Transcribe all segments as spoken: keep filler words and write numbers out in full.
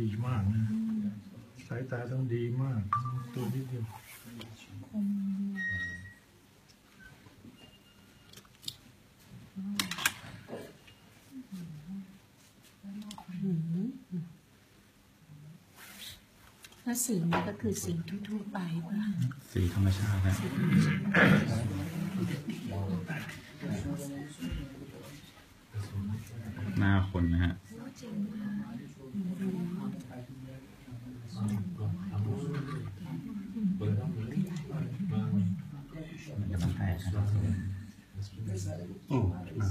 ดีมากนะสายตาต้องดีมากตัวนิดเดียวแล้วสีนี้ก็คือสีทั่วๆไปป่ะสีธรรมชาตินะหน้าคนนะฮะมันจะต้องแตกครับโอ้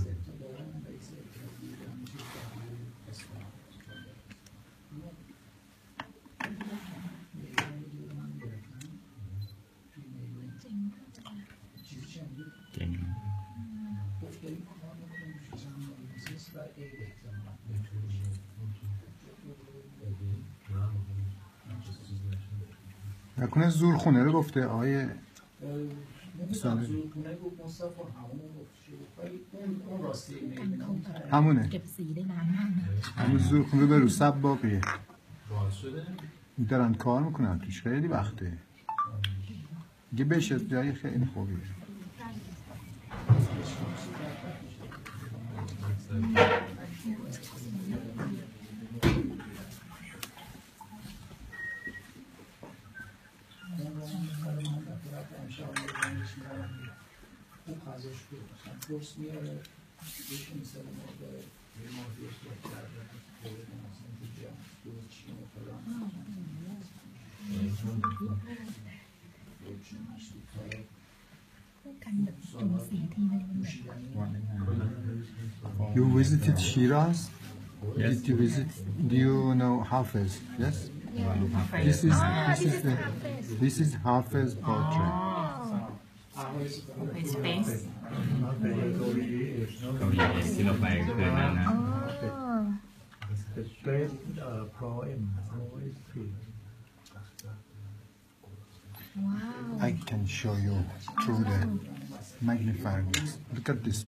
เก่ง نکنه زورخونه رو گفته آقای همونه همون زورخونه به رو سب باقیه دارن کار میکنن توش خیلی وقته دیگه بشه جایی خیلی خوبیه You visited Shiraz? Yes. Did you visit? Do you know Hafez? Yes. This is this is the this is Hafez portrait. His face เกาหลีที่เราไปคืนนั้นนะ The great Pro M Wow I can show you through the magnifier glass. Look at this.